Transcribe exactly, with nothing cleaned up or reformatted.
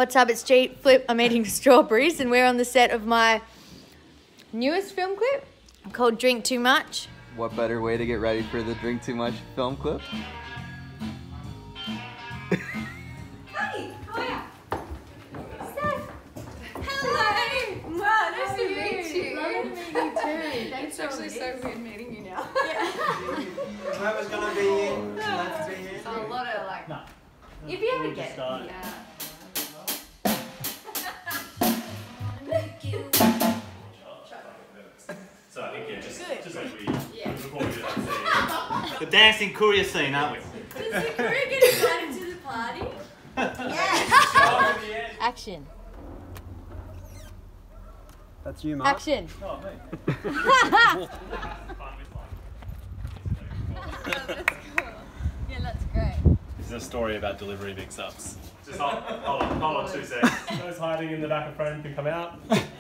What's up? It's G Flip. I'm eating strawberries, and we're on the set of my newest film clip called Drink Too Much. What better way to get ready for the Drink Too Much film clip? Hi, how are you? Steph. Hello. Wow, nice to meet you. Lovely to meet you too. Thanks It's actually so weird meeting you now. Whoever's gonna be in, let's be in. A lot of like. No. If you ever We'll get just start. yeah. So I think yeah, just Good. just like we Yeah. before we do that scene. The dancing courier scene, aren't we? Does the crew get invited to the party? Yes. Action. That's you, Mark. Action. Oh, mate. Yeah, that's great. This is a story about delivery mix-ups. Just hold, hold on, hold on two seconds. Those hiding in the back of frame can come out.